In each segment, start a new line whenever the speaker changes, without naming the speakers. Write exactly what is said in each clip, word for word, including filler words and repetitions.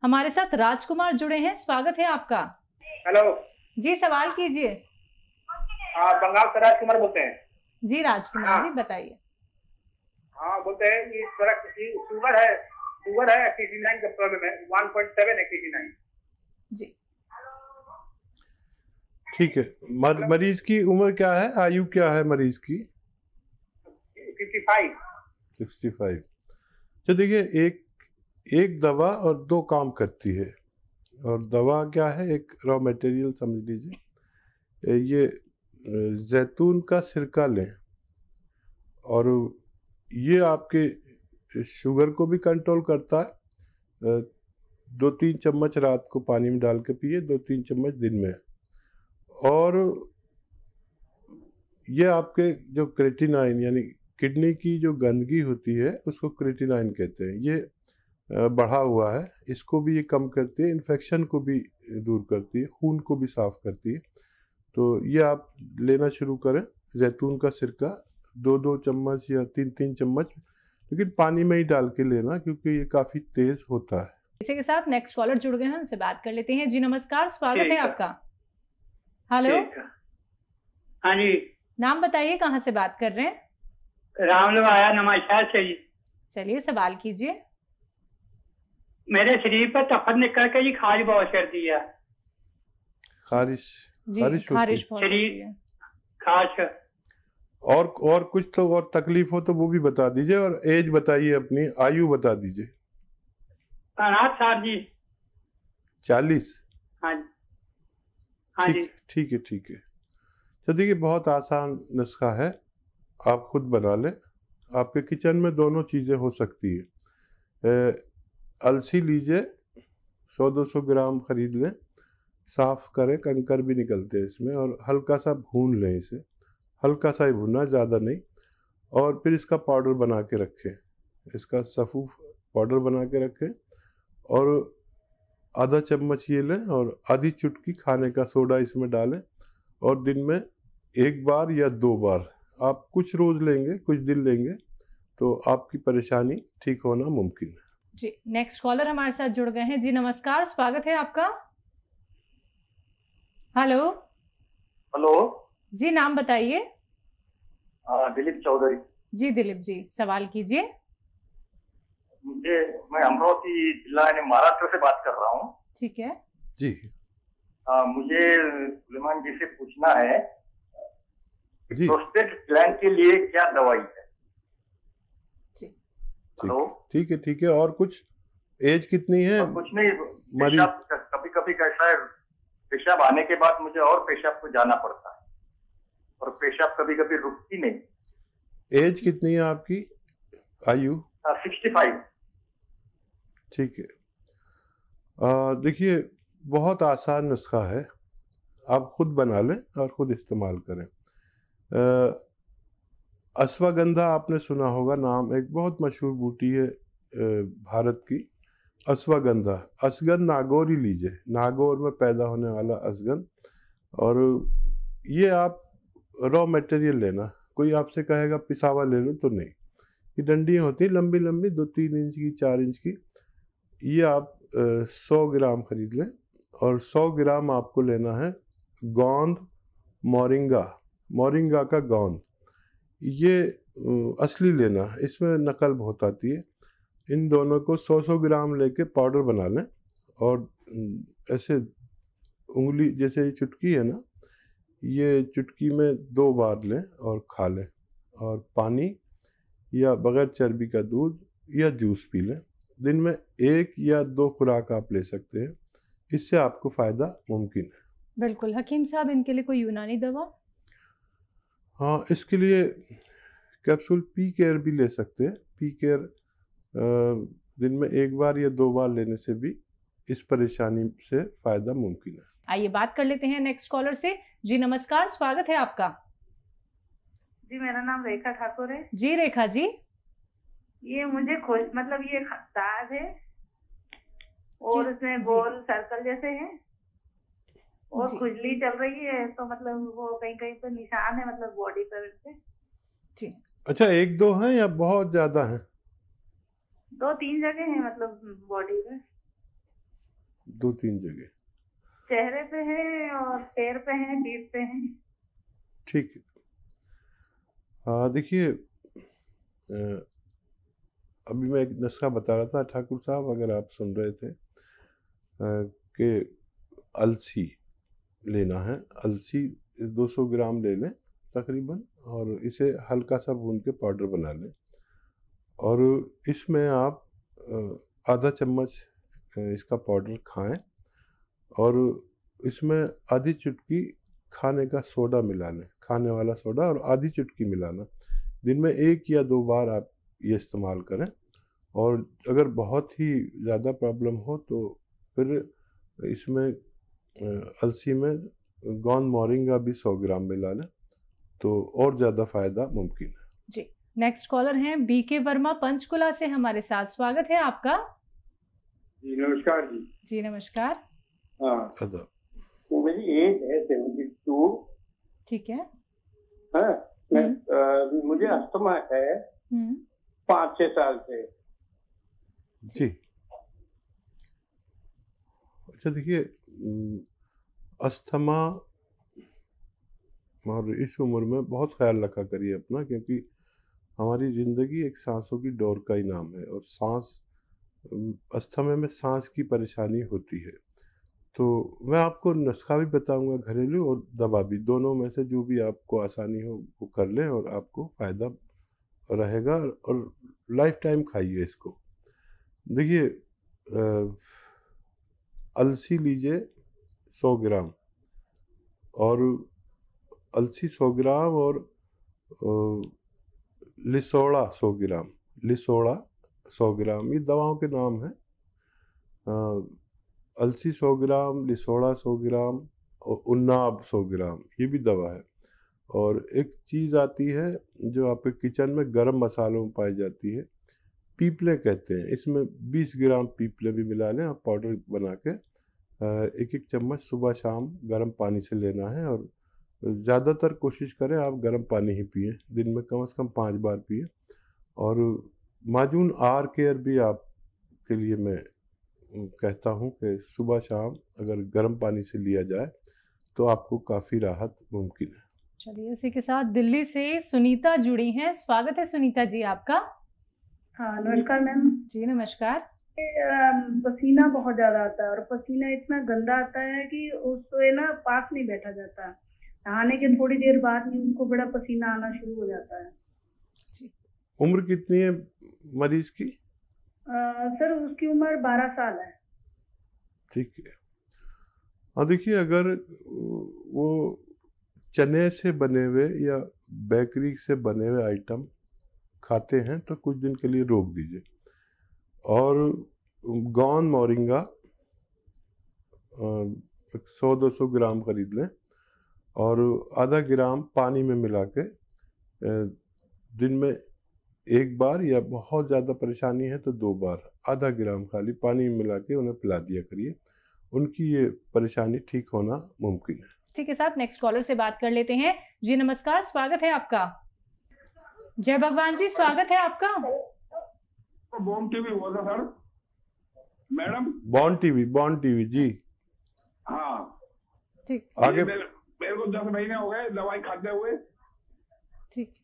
हमारे साथ राजकुमार जुड़े हैं, स्वागत है आपका।
हेलो
जी, सवाल कीजिए।
हाँ, बंगाल से राजकुमार बोलते हैं।
जी राजकुमार
हाँ
जी बताइए।
हाँ, बोलते हैं कि थोड़ा शुगर है, शुगर है नवासी का प्रॉब्लम है, वन पॉइंट सेवन है नवासी।
जी
ठीक है। मर, मरीज की उम्र क्या है, आयु क्या है मरीज की?
पचपन।
पैंसठ। तो देखिए, एक एक दवा और दो काम करती है। और दवा क्या है? एक रॉ मटेरियल समझ लीजिए, ये जैतून का सिरका लें और ये आपके शुगर को भी कंट्रोल करता है। दो तीन चम्मच रात को पानी में डाल के पिए, दो तीन चम्मच दिन में। और ये आपके जो क्रेटिनाइन यानी किडनी की जो गंदगी होती है उसको क्रेटिनाइन कहते हैं, ये बढ़ा हुआ है, इसको भी ये कम करती है, इन्फेक्शन को भी दूर करती है, खून को भी साफ करती है। तो ये आप लेना शुरू करें, जैतून का सिरका दो दो चम्मच या तीन तीन चम्मच, लेकिन पानी में ही डाल के लेना क्योंकि ये काफ़ी तेज होता है।
इसी के साथ नेक्स्ट कॉलर जुड़ गए हैं, उनसे बात कर लेते हैं। जी नमस्कार, स्वागत है आपका। हेलो,
हाँ जी,
नाम बताइए, कहाँ से बात कर रहे हैं?
राम आया नमस्कार से जी।
चलिए सवाल कीजिए।
मेरे शरीर पर तफर निकल के जी खारिश बहुत कर दी है।
खारिश
खारिश खारिश
शरीर खास
और और कुछ तो और तकलीफ हो तो वो भी बता दीजिए, और एज बताइए, अपनी आयु बता दीजिए।
अनाथ साहब जी।
चालीस।
हाँ जी, हाँ जी।
ठीक है ठीक है। तो देखिए, बहुत आसान नुस्खा है, आप खुद बना लें। आपके किचन में दोनों चीज़ें हो सकती है। अलसी लीजिए, सौ दो सौ ग्राम खरीद लें, साफ करें, कंकर भी निकलते हैं इसमें, और हल्का सा भून लें इसे, हल्का सा ही भूनना, ज़्यादा नहीं। और फिर इसका पाउडर बना के रखें, इसका सफ़ूफ पाउडर बना के रखें, और आधा चम्मच ये लें और आधी चुटकी खाने का सोडा इसमें डालें, और दिन में एक बार या दो बार, आप कुछ रोज़ लेंगे, कुछ दिन लेंगे, तो आपकी परेशानी ठीक होना मुमकिन है।
जी, नेक्स्ट कॉलर हमारे साथ जुड़ गए हैं। जी नमस्कार, स्वागत है आपका। हेलो
हेलो
जी, नाम बताइए।
दिलीप चौधरी।
जी दिलीप जी, सवाल कीजिए।
मुझे मैं अमरावती जिला यानी महाराष्ट्र से बात कर रहा हूँ।
ठीक है
जी।
आ, मुझे सुलेमान जी से पूछना है, प्रोस्टेट ग्लैंड के लिए क्या दवाई है?
हेलो, ठीक है ठीक है। और कुछ, एज कितनी है?
कुछ नहीं, पेशाब कभी कभी कैसा है, पेशाब आने के बाद मुझे और पेशाब को जाना पड़ता है, और पेशाब कभी कभी रुकती नहीं।
एज कितनी है आपकी, आयु?
Sixty five.
ठीक है। देखिए, बहुत आसान नुस्खा है, आप खुद बना लें और खुद इस्तेमाल करें। आ, अश्वगंधा आपने सुना होगा नाम, एक बहुत मशहूर बूटी है भारत की, अश्वगंधा। असगंध नागौर ही लीजिए, नागौर में पैदा होने वाला असगंध। और ये आप रॉ मटेरियल लेना, कोई आपसे कहेगा पिसावा ले लो तो नहीं, ये डंडियाँ होती हैं लंबी लंबी, दो तीन इंच की, चार इंच की। ये आप सौ ग्राम खरीद लें, और सौ ग्राम आपको लेना है गोंद मोरिंगा, मोरिंगा का गोंद। ये असली लेना, इसमें नकल बहुत आती है। इन दोनों को सौ सौ ग्राम लेके पाउडर बना लें, और ऐसे उंगली जैसे ये चुटकी है ना, ये चुटकी में दो बार लें और खा लें, और पानी या बगैर चर्बी का दूध या जूस पी लें। दिन में एक या दो खुराक आप ले सकते हैं, इससे आपको फ़ायदा मुमकिन है।
बिल्कुल। हकीम साहब, इनके लिए कोई यूनानी दवा?
हाँ, इसके लिए कैप्सूल पी केयर भी ले सकते हैं। पी केयर दिन में एक बार या दो बार लेने से भी इस परेशानी से फ़ायदा मुमकिन है।
आइए बात कर लेते हैं नेक्स्ट कॉलर से। जी नमस्कार, स्वागत है आपका।
जी, मेरा नाम रेखा ठाकुर है।
जी रेखा जी।
ये मुझे खुश मतलब ये दाग है, और उसमें गोल सर्कल जैसे है, और खुजली चल रही है, तो मतलब वो कहीं कहीं पे निशान है, मतलब बॉडी पर से।
जी।
अच्छा, एक दो हैं या बहुत ज्यादा हैं?
दो तीन जगह हैं, मतलब बॉडी में।
दो तीन जगह।
चेहरे पे है और पैर पे है, पीठ पे है।
ठीक है। हाँ देखिए, अभी मैं एक नुस्खा बता रहा था ठाकुर साहब, अगर आप सुन रहे थे, कि अलसी लेना है। अलसी दो सौ ग्राम ले लें तकरीबन, और इसे हल्का सा भून के पाउडर बना लें, और इसमें आप आधा चम्मच इसका पाउडर खाएं, और इसमें आधी चुटकी खाने का सोडा मिला लें, खाने वाला सोडा, और आधी चुटकी मिलाना। दिन में एक या दो बार आप ये इस्तेमाल करें, और अगर बहुत ही ज़्यादा प्रॉब्लम हो तो फिर इसमें अलसी में गौंद मोरिंगा भी सौ ग्राम मिला लें, तो और ज़्यादा फ़ायदा मुमकिन है।
जी, नेक्स्ट कॉलर हैं बी के वर्मा पंचकुला से हमारे साथ। स्वागत है आपका।
जी नमस्कार जी।
जी नमस्कार।
हाँ,
अदा
तो मेरी एज है सेवेंटी टू।
ठीक है।
हाँ, मैं, आ, मुझे अस्थमा है पाँच छह साल से।
जी, अच्छा देखिए, अस्थमा और इस उम्र में बहुत ख्याल रखा करिए अपना, क्योंकि हमारी ज़िंदगी एक सांसों की डोर का ही नाम है, और सांस, अस्थमा में सांस की परेशानी होती है। तो मैं आपको नुस्खा भी बताऊंगा, घरेलू और दवा भी, दोनों में से जो भी आपको आसानी हो वो कर लें, और आपको फ़ायदा रहेगा, और लाइफ टाइम खाइए इसको। देखिए, अलसी लीजिए सौ ग्राम, और अलसी सौ ग्राम, और लिसोड़ा सौ ग्राम, लिसोड़ा सौ ग्राम, ये दवाओं के नाम हैं। अलसी सौ ग्राम, लिसोड़ा सौ ग्राम, और उन्नाब सौ ग्राम, ये भी दवा है। और एक चीज़ आती है जो आपके किचन में गरम मसालों में पाई जाती है, पीपले कहते हैं, इसमें बीस ग्राम पीपले भी मिला लें, आप पाउडर बना के एक एक चम्मच सुबह शाम गर्म पानी से लेना है। और ज़्यादातर कोशिश करें आप गर्म पानी ही पिए, दिन में कम से कम पाँच बार पिए। और माजून आर केयर भी आप के लिए मैं कहता हूं कि सुबह शाम अगर गर्म पानी से लिया जाए तो आपको काफ़ी राहत मुमकिन है।
चलिए, इसी के साथ दिल्ली से सुनीता जुड़ी हैं। स्वागत है सुनीता जी आपका।
हाँ नमस्कार मैम।
जी नमस्कार।
पसीना बहुत ज्यादा आता है, और पसीना इतना गंदा आता है कि उसको ना पास नहीं बैठा जाता। नहाने के थोड़ी देर बाद में उसको बड़ा पसीना आना शुरू हो जाता है।
उम्र कितनी है मरीज की?
आ, सर उसकी उम्र बारह साल है।
ठीक है। हाँ देखिए, अगर वो चने से बने हुए या बेकरी से बने हुए आइटम खाते हैं तो कुछ दिन के लिए रोक दीजिए। और गौंद मोरिंगा सौ दो सौ ग्राम खरीद लें, और आधा ग्राम पानी में मिला के दिन में एक बार, या बहुत ज़्यादा परेशानी है तो दो बार आधा ग्राम खाली पानी में मिला के उन्हें पिला दिया करिए। उनकी ये परेशानी ठीक होना मुमकिन है।
इसी के साथ नेक्स्ट कॉलर से बात कर लेते हैं। जी नमस्कार, स्वागत है आपका। जय भगवान जी, स्वागत है आपका।
बॉन्ड टीवी हुआ था sir madam.
Bone TB, bone TB जी।
हाँ
ठीक,
आगे
मेरे, मेरे को दस महीने हो गए दवाई खाते हुए।
ठीक।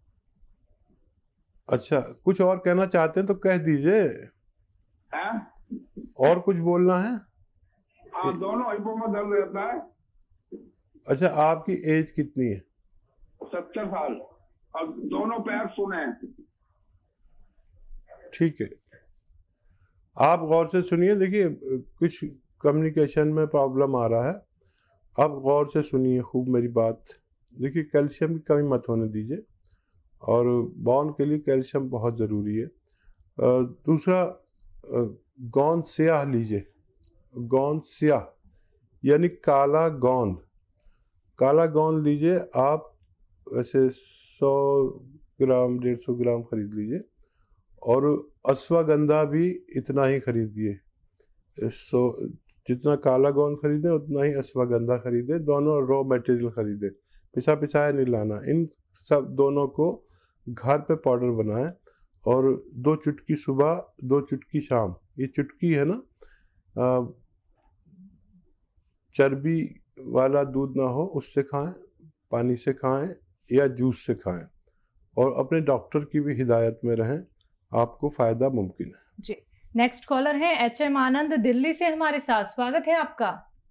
अच्छा, कुछ और कहना चाहते हैं तो कह दीजिए।
हैं?
और कुछ बोलना है?
हाँ, दोनों हिप्पो में दर्द रहता है।
अच्छा, आपकी एज कितनी है?
सत्तर साल, और दोनों पैर सुने हैं।
ठीक है, आप गौर से सुनिए। देखिए, कुछ कम्युनिकेशन में प्रॉब्लम आ रहा है, आप गौर से सुनिए खूब मेरी बात। देखिए, कैल्शियम की कमी मत होने दीजिए, और बॉन के लिए कैल्शियम बहुत ज़रूरी है। दूसरा, गोंद स्याह लीजिए। गोंद स्याह यानी काला गोंद, काला गोंद लीजिए आप। वैसे सौ ग्राम डेढ़ सौ ग्राम खरीद लीजिए, और अश्वगंधा भी इतना ही खरीदिए। सो जितना काला गोंद खरीदें उतना ही अश्वगंधा खरीदें। दोनों रॉ मटेरियल खरीदें, पिसा पिसाया नहीं लाना। इन सब दोनों को घर पे पाउडर बनाएं, और दो चुटकी सुबह, दो चुटकी शाम। ये चुटकी है ना, आ, चर्बी वाला दूध ना हो उससे खाएं, पानी से खाएं या जूस से खाएं, और अपने डॉक्टर की भी हिदायत में रहें, आपको फ़ायदा मुमकिन है
जी। नेक्स्ट कॉलर है एच एम आनंद दिल्ली से हमारे साथ, स्वागत है आपका।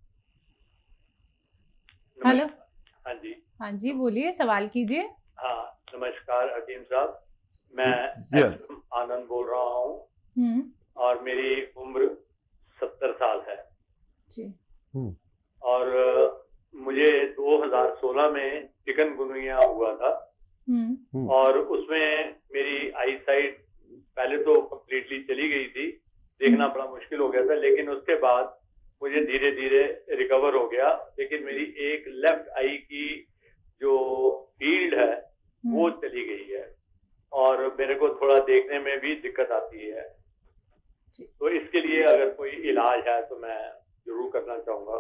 हेलो।
हाँ जी।
हाँ जी, बोलिए, सवाल कीजिए।
हाँ, नमस्कार हकीम साहब, मैं एच एम आनंद बोल रहा हूँ और मेरी उम्र सत्तर साल है
जी।
और मुझे दो हज़ार सोलह में चिकनगुनिया हुआ था और उसमें मेरी आई साइट पहले तो कम्प्लीटली चली गई थी, देखना बड़ा मुश्किल हो गया था, लेकिन उसके बाद मुझे धीरे धीरे रिकवर हो गया। लेकिन मेरी एक लेफ्ट आई की जो फील्ड है वो चली गई है और मेरे को थोड़ा देखने में भी दिक्कत आती है, तो इसके लिए अगर कोई इलाज है तो मैं जरूर करना चाहूंगा।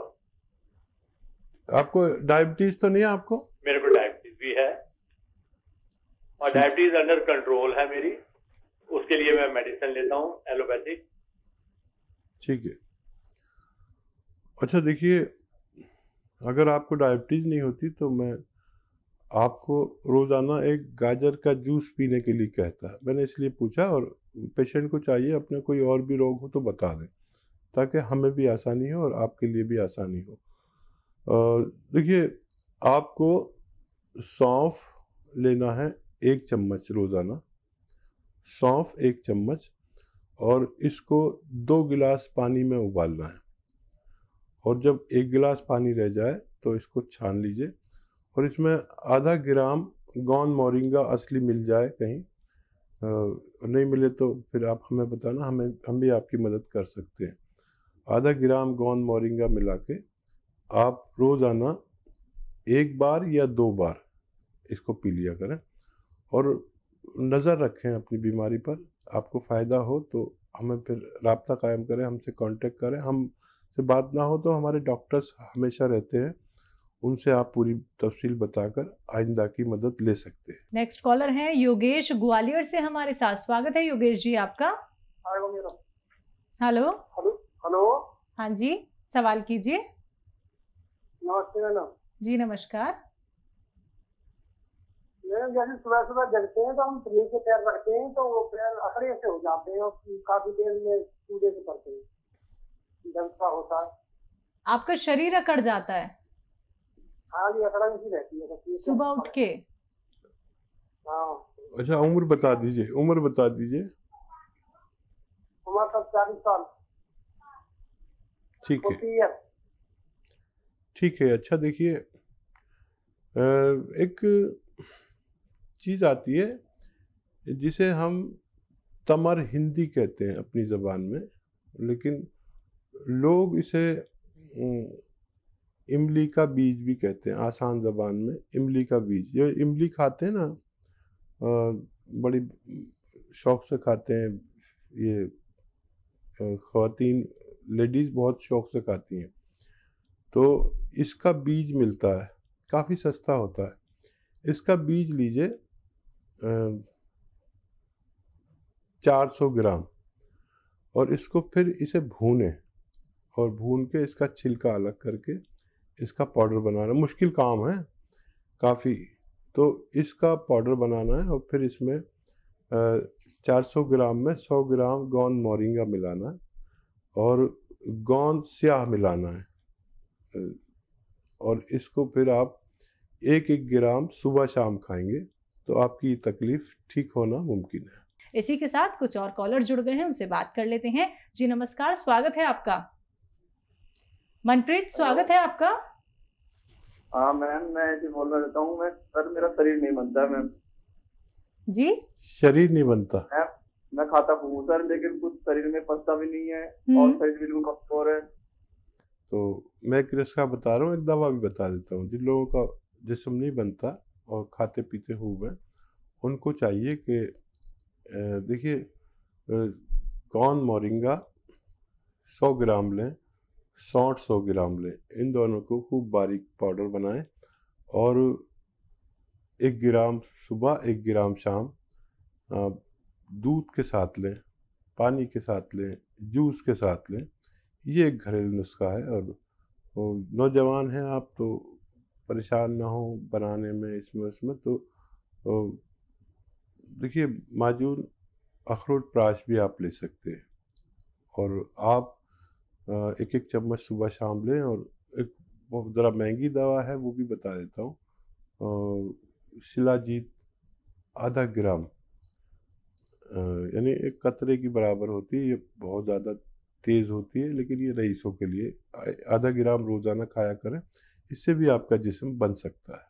आपको डायबिटीज तो नहीं है? आपको?
मेरे को डायबिटीज भी है और डायबिटीज अंडर कंट्रोल है मेरी, उसके लिए मैं मेडिसिन लेता हूँ एलोपैथिक।
ठीक है। अच्छा देखिए, अगर आपको डायबिटीज नहीं होती तो मैं आपको रोज़ाना एक गाजर का जूस पीने के लिए कहता। मैंने इसलिए पूछा, और पेशेंट को चाहिए अपने कोई और भी रोग हो तो बता दें, ताकि हमें भी आसानी हो और आपके लिए भी आसानी हो। देखिए, आपको सौंफ लेना है एक चम्मच रोज़ाना, सौंफ एक चम्मच, और इसको दो गिलास पानी में उबालना है, और जब एक गिलास पानी रह जाए तो इसको छान लीजिए, और इसमें आधा ग्राम गौन मोरिंगा असली मिल जाए कहीं, आ, नहीं मिले तो फिर आप हमें बताना, हमें हम भी आपकी मदद कर सकते हैं। आधा ग्राम गौन मोरिंगा मिला के आप रोज़ाना एक बार या दो बार इसको पी लिया करें, और नज़र रखें अपनी बीमारी पर। आपको फ़ायदा हो तो हमें फिर राब्ता कायम करें, हमसे कांटेक्ट करें। हमसे बात ना हो तो हमारे डॉक्टर्स हमेशा रहते हैं, उनसे आप पूरी तफसील बताकर आइंदा की मदद ले सकते हैं।
नेक्स्ट कॉलर हैं योगेश ग्वालियर से हमारे साथ, स्वागत है योगेश जी आपका। हेलो।
हेलो। हेलो।
हाँ जी, सवाल कीजिए।
नमस्ते मैडम।
जी नमस्कार।
मैडम, जैसे सुबह सुबह जगते हैं तो हम नीचे पैर रखते हैं तो वो पैर अकड़े से हो जाते हैं और काफी देर में कूदे से पड़ते हैं, जलसा होता है।
आपका शरीर अकड़ जाता है?
हाँ जी, अकड़ा सी रहती है
सुबह उठ के।
हाँ।
अच्छा, उम्र बता दीजिए, उम्र बता दीजिए।
उम्र तब चालीस साल।
ठीक है, ठीक है। अच्छा देखिए, एक चीज़ आती है जिसे हम तमर हिंदी कहते हैं अपनी ज़बान में, लेकिन लोग इसे इमली का बीज भी कहते हैं आसान ज़बान में। इमली का बीज, ये इमली खाते हैं ना, बड़ी शौक़ से खाते हैं, ये ख़वातीन लेडीज़ बहुत शौक़ से खाती हैं। तो इसका बीज मिलता है, काफ़ी सस्ता होता है। इसका बीज लीजिए चार सौ ग्राम, और इसको फिर इसे भूनें, और भून के इसका छिलका अलग करके इसका पाउडर बनाना मुश्किल काम है काफ़ी। तो इसका पाउडर बनाना है, और फिर इसमें चार सौ ग्राम में सौ ग्राम गोंद मोरिंगा मिलाना है, और गोंद स्याह मिलाना है, और इसको फिर आप एक एक ग्राम सुबह शाम खाएंगे तो आपकी तकलीफ ठीक होना मुमकिन है।
इसी के साथ कुछ और कॉलर जुड़ गए हैं, उनसे बात कर लेते हैं। जी नमस्कार, स्वागत है आपका। मनप्रीत, स्वागत है आपका।
हाँ मैम, मैं जी बोलना चाहता हूँ। मैं सर, मेरा शरीर नहीं बनता मैम।
जी,
शरीर नहीं बनता?
मैं, मैं खाता हूँ सर, लेकिन कुछ शरीर में पचता भी नहीं है और शरीर बिल्कुल कमजोर है।
तो मैं एक नुस्खा बता रहा हूँ, एक दवा भी बता देता हूँ। जिन लोगों का जिस्म नहीं बनता और खाते पीते हुए, उनको चाहिए कि देखिए, गोंद मोरिंगा सौ ग्राम लें, सौंठ सौ ग्राम लें, इन दोनों को खूब बारीक पाउडर बनाएं, और एक ग्राम सुबह एक ग्राम शाम दूध के साथ लें, पानी के साथ लें, जूस के साथ लें। ये एक घरेलू नुस्खा है और तो नौजवान हैं आप तो परेशान ना हो बनाने में इसमें उसमें। तो, तो देखिए माजून अखरोट प्राश भी आप ले सकते हैं और आप एक एक चम्मच सुबह शाम लें। और एक बहुत ज़रा महंगी दवा है वो भी बता देता हूँ, शिलाजीत आधा ग्राम, यानी एक कतरे की बराबर होती है। ये बहुत ज़्यादा तेज़ होती है लेकिन ये रईसों के लिए आधा ग्राम रोज़ाना खाया करें, इससे भी आपका जिस्म बन सकता है।